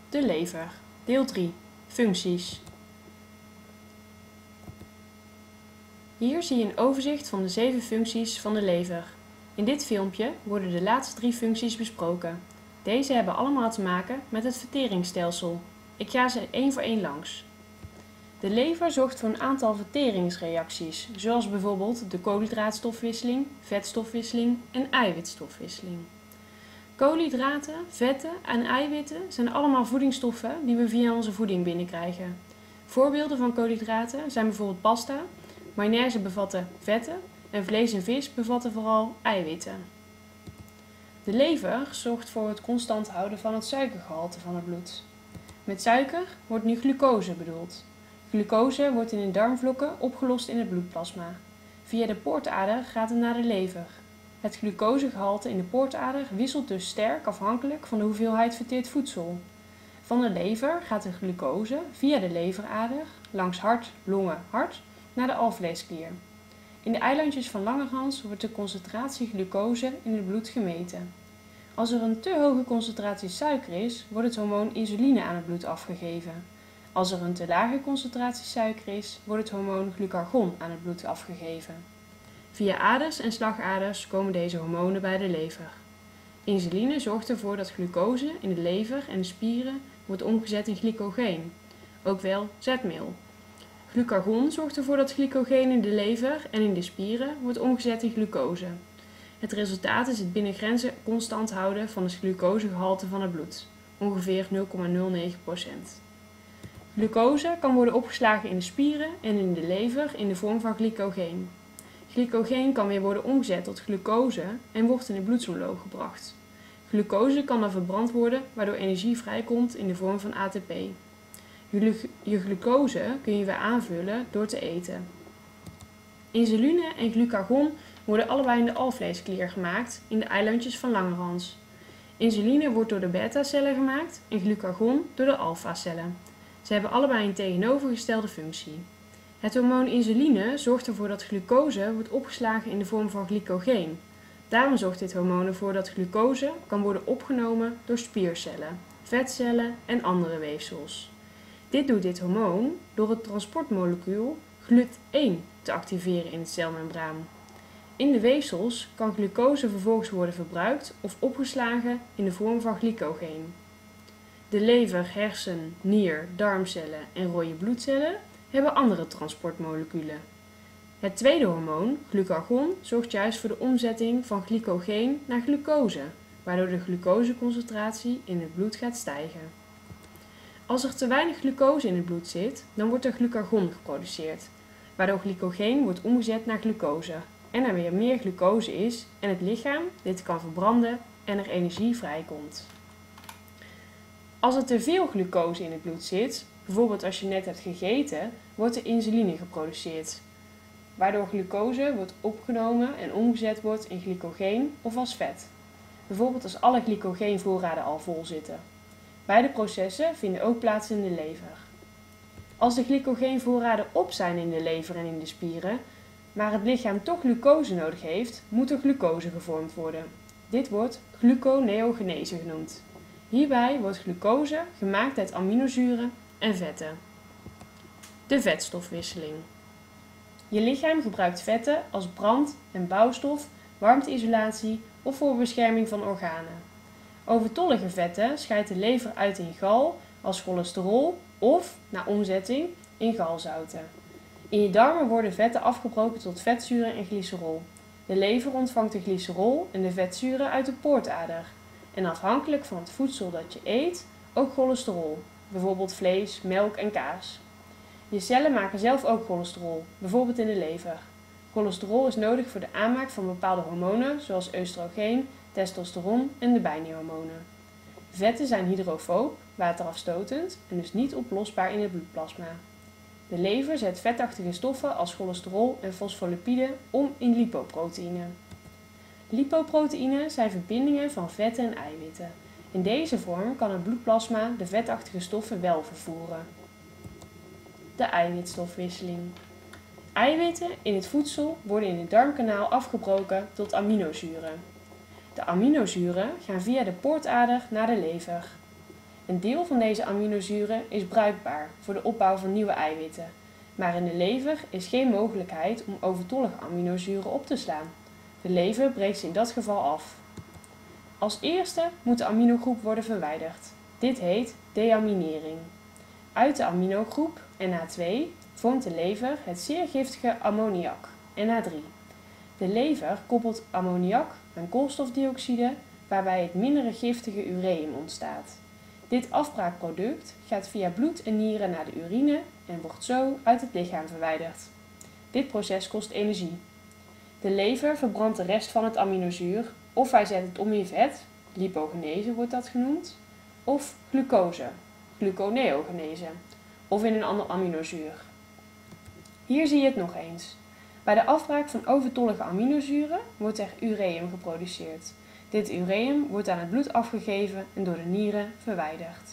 De lever, deel 3, functies. Hier zie je een overzicht van de 7 functies van de lever. In dit filmpje worden de laatste 3 functies besproken. Deze hebben allemaal te maken met het verteringsstelsel. Ik ga ze één voor één langs. De lever zorgt voor een aantal verteringsreacties, zoals bijvoorbeeld de koolhydraatstofwisseling, vetstofwisseling en eiwitstofwisseling. Koolhydraten, vetten en eiwitten zijn allemaal voedingsstoffen die we via onze voeding binnenkrijgen. Voorbeelden van koolhydraten zijn bijvoorbeeld pasta, mayonaise bevatten vetten en vlees en vis bevatten vooral eiwitten. De lever zorgt voor het constant houden van het suikergehalte van het bloed. Met suiker wordt nu glucose bedoeld. Glucose wordt in de darmvlokken opgelost in het bloedplasma. Via de poortader gaat het naar de lever. Het glucosegehalte in de poortader wisselt dus sterk afhankelijk van de hoeveelheid verteerd voedsel. Van de lever gaat de glucose via de leverader langs hart, longen, hart naar de alvleesklier. In de eilandjes van Langerhans wordt de concentratie glucose in het bloed gemeten. Als er een te hoge concentratie suiker is, wordt het hormoon insuline aan het bloed afgegeven. Als er een te lage concentratie suiker is, wordt het hormoon glucagon aan het bloed afgegeven. Via aders en slagaders komen deze hormonen bij de lever. Insuline zorgt ervoor dat glucose in de lever en de spieren wordt omgezet in glycogeen, ook wel zetmeel. Glucagon zorgt ervoor dat glycogeen in de lever en in de spieren wordt omgezet in glucose. Het resultaat is het binnen grenzen constant houden van het glucosegehalte van het bloed, ongeveer 0,09%. Glucose kan worden opgeslagen in de spieren en in de lever in de vorm van glycogeen. Glycogeen kan weer worden omgezet tot glucose en wordt in de bloedsomloop gebracht. Glucose kan dan verbrand worden, waardoor energie vrijkomt in de vorm van ATP. Je glucose kun je weer aanvullen door te eten. Insuline en glucagon worden allebei in de alvleesklier gemaakt in de eilandjes van Langerhans. Insuline wordt door de beta-cellen gemaakt en glucagon door de alpha-cellen. Ze hebben allebei een tegenovergestelde functie. Het hormoon insuline zorgt ervoor dat glucose wordt opgeslagen in de vorm van glycogeen. Daarom zorgt dit hormoon ervoor dat glucose kan worden opgenomen door spiercellen, vetcellen en andere weefsels. Dit doet dit hormoon door het transportmolecuul GLUT1 te activeren in het celmembraan. In de weefsels kan glucose vervolgens worden verbruikt of opgeslagen in de vorm van glycogeen. De lever, hersen, nier, darmcellen en rode bloedcellen hebben andere transportmoleculen. Het tweede hormoon, glucagon, zorgt juist voor de omzetting van glycogeen naar glucose, waardoor de glucoseconcentratie in het bloed gaat stijgen. Als er te weinig glucose in het bloed zit, dan wordt er glucagon geproduceerd, waardoor glycogeen wordt omgezet naar glucose en er weer meer glucose is en het lichaam dit kan verbranden en er energie vrijkomt. Als er te veel glucose in het bloed zit, bijvoorbeeld als je net hebt gegeten, wordt er insuline geproduceerd, waardoor glucose wordt opgenomen en omgezet wordt in glycogeen of als vet. Bijvoorbeeld als alle glycogeenvoorraden al vol zitten. Beide processen vinden ook plaats in de lever. Als de glycogeenvoorraden op zijn in de lever en in de spieren, maar het lichaam toch glucose nodig heeft, moet er glucose gevormd worden. Dit wordt gluconeogenese genoemd. Hierbij wordt glucose gemaakt uit aminozuren en vetten. De vetstofwisseling. Je lichaam gebruikt vetten als brand- en bouwstof, warmteisolatie of voor bescherming van organen. Overtollige vetten scheidt de lever uit in gal als cholesterol of, na omzetting, in galzouten. In je darmen worden vetten afgebroken tot vetzuren en glycerol. De lever ontvangt de glycerol en de vetzuren uit de poortader. En afhankelijk van het voedsel dat je eet, ook cholesterol, bijvoorbeeld vlees, melk en kaas. Je cellen maken zelf ook cholesterol, bijvoorbeeld in de lever. Cholesterol is nodig voor de aanmaak van bepaalde hormonen zoals oestrogeen, testosteron en de bijniehormonen. Vetten zijn hydrofoob, waterafstotend en dus niet oplosbaar in het bloedplasma. De lever zet vetachtige stoffen als cholesterol en fosfolipiden om in lipoproteïne. Lipoproteïne zijn verbindingen van vetten en eiwitten. In deze vorm kan het bloedplasma de vetachtige stoffen wel vervoeren. De eiwitstofwisseling. Eiwitten in het voedsel worden in het darmkanaal afgebroken tot aminozuren. De aminozuren gaan via de poortader naar de lever. Een deel van deze aminozuren is bruikbaar voor de opbouw van nieuwe eiwitten, maar in de lever is geen mogelijkheid om overtollige aminozuren op te slaan. De lever breekt ze in dat geval af. Als eerste moet de aminogroep worden verwijderd. Dit heet deaminering. Uit de aminogroep NH2 vormt de lever het zeer giftige ammoniak, NH3. De lever koppelt ammoniak aan koolstofdioxide, waarbij het mindere giftige ureum ontstaat. Dit afbraakproduct gaat via bloed en nieren naar de urine en wordt zo uit het lichaam verwijderd. Dit proces kost energie. De lever verbrandt de rest van het aminozuur of hij zet het om in vet, lipogenese wordt dat genoemd, of glucose, gluconeogenese, of in een ander aminozuur. Hier zie je het nog eens. Bij de afbraak van overtollige aminozuren wordt er ureum geproduceerd. Dit ureum wordt aan het bloed afgegeven en door de nieren verwijderd.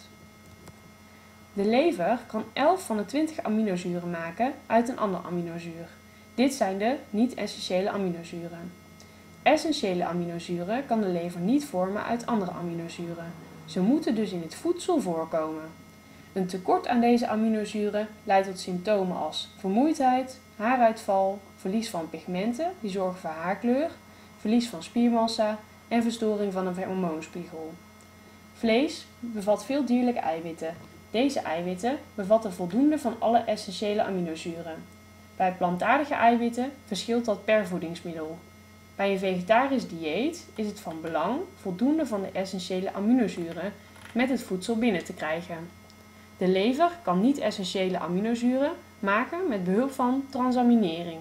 De lever kan 11 van de 20 aminozuren maken uit een ander aminozuur. Dit zijn de niet-essentiële aminozuren. Essentiële aminozuren kan de lever niet vormen uit andere aminozuren. Ze moeten dus in het voedsel voorkomen. Een tekort aan deze aminozuren leidt tot symptomen als vermoeidheid, haaruitval, verlies van pigmenten die zorgen voor haarkleur, verlies van spiermassa en verstoring van de hormoonspiegel. Vlees bevat veel dierlijke eiwitten. Deze eiwitten bevatten voldoende van alle essentiële aminozuren. Bij plantaardige eiwitten verschilt dat per voedingsmiddel. Bij een vegetarisch dieet is het van belang voldoende van de essentiële aminozuren met het voedsel binnen te krijgen. De lever kan niet-essentiële aminozuren maken met behulp van transaminering.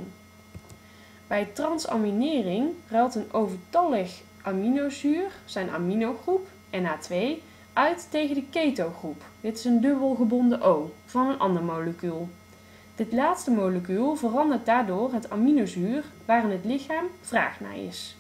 Bij transaminering ruilt een overtollig aminozuur zijn aminogroep, NH2, uit tegen de ketogroep. Dit is een dubbel gebonden O van een ander molecuul. Dit laatste molecuul verandert daardoor het aminozuur waar in het lichaam vraag naar is.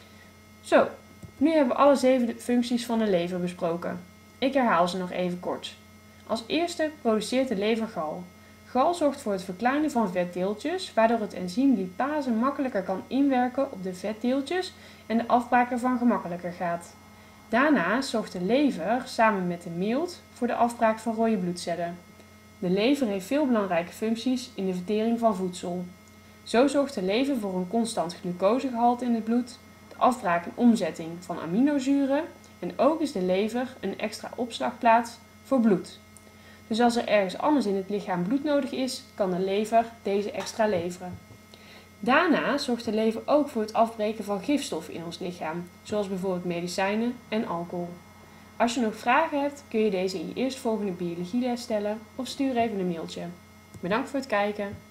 Zo, nu hebben we alle 7 functies van de lever besproken. Ik herhaal ze nog even kort. Als eerste produceert de lever gal. Gal zorgt voor het verkleinen van vetdeeltjes, waardoor het enzym lipase makkelijker kan inwerken op de vetdeeltjes en de afbraak ervan gemakkelijker gaat. Daarnaast zorgt de lever samen met de milt voor de afbraak van rode bloedcellen. De lever heeft veel belangrijke functies in de vertering van voedsel. Zo zorgt de lever voor een constant glucosegehalte in het bloed, de afbraak en omzetting van aminozuren en ook is de lever een extra opslagplaats voor bloed. Dus als er ergens anders in het lichaam bloed nodig is, kan de lever deze extra leveren. Daarna zorgt de lever ook voor het afbreken van gifstoffen in ons lichaam, zoals bijvoorbeeld medicijnen en alcohol. Als je nog vragen hebt, kun je deze in je eerstvolgende biologieles stellen of stuur even een mailtje. Bedankt voor het kijken.